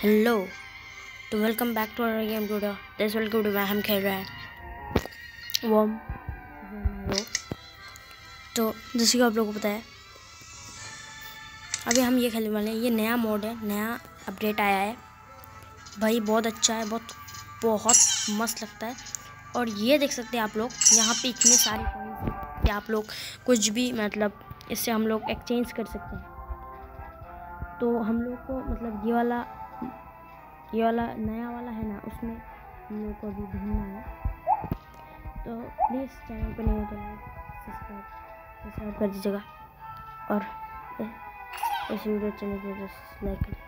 Hello. तो welcome back to our game today. This welcome to मैं हम खेल रहे हैं वॉर्म। तो जैसे कि आप लोगों को पता है अभी हम ये खेलने वाले हैं। ये नया मोड है, नया अपडेट आया है भाई, बहुत अच्छा है, बहुत मस्त लगता है। और ये देख सकते हैं आप लोग, यहाँ पे इतने सारे कॉइन्स कि आप लोग कुछ भी मतलब इससे हम लोग एक्सचेंज कर सकते हैं। तो हम लोग को मतलब ये वाला नया वाला है ना, उसमें हम लोग को अभी ढूंढना है। तो प्लीज़ चैनल पर नहीं हो तो सब्सक्राइब कर दीजिएगा और इस वीडियो चैनल को लाइक कर